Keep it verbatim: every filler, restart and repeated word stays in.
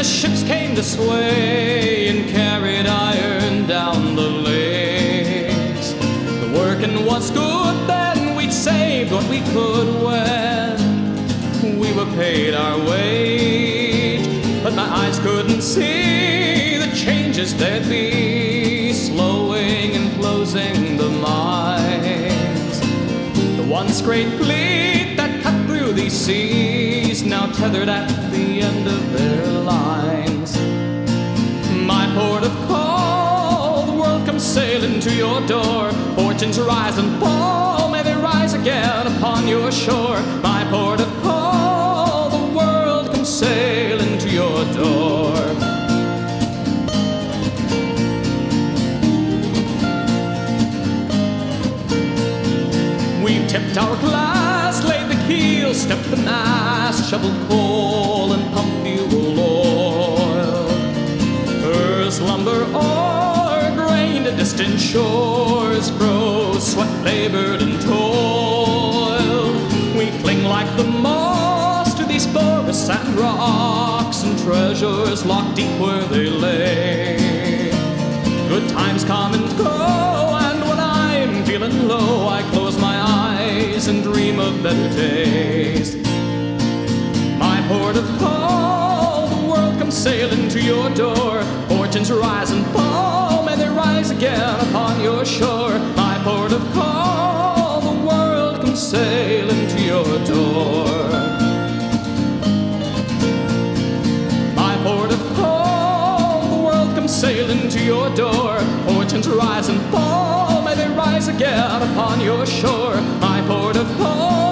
the ships came to sway and carried iron down the lakes. The working was good then, we'd saved what we could when we were paid our wage. But my eyes couldn't see the changes there'd be, slowing and closing the mines. The once great fleet that cut through these seas, now tethered at the end of their lines. My port of call, the world comes sailing to your door. Fortunes rise and fall, may they rise again upon your shore. My port of call, the world comes sailing to your door. We've tipped our glass, laid the keel, stepped the mast, shoveled coal and pumped fuel oil. Earth's lumber ore, grain to distant shores, grows, sweat, labored and toiled. We cling like the moss to these forests and rocks, and treasures locked deep where they lay. Good times come and go, and when I'm feeling low, I close my eyes and dream of better days. My port of call, the world comes sailing to your door. Fortunes rise and fall, may they rise again upon your shore. My port of call, the world comes sailing to your door. My port of call, the world comes sailing to your door. Fortunes rise and fall, may they rise again upon your shore. My port of call,